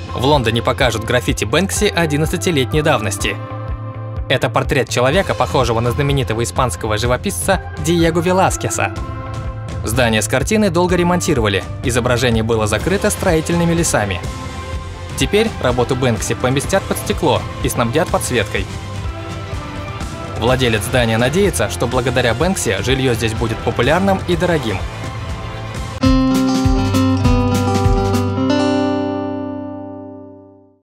В Лондоне покажут граффити Бэнкси 11-летней давности. Это портрет человека, похожего на знаменитого испанского живописца Диего Веласкеса. Здание с картины долго ремонтировали, изображение было закрыто строительными лесами. Теперь работу Бэнкси поместят под стекло и снабдят подсветкой. Владелец здания надеется, что благодаря Бэнкси жилье здесь будет популярным и дорогим.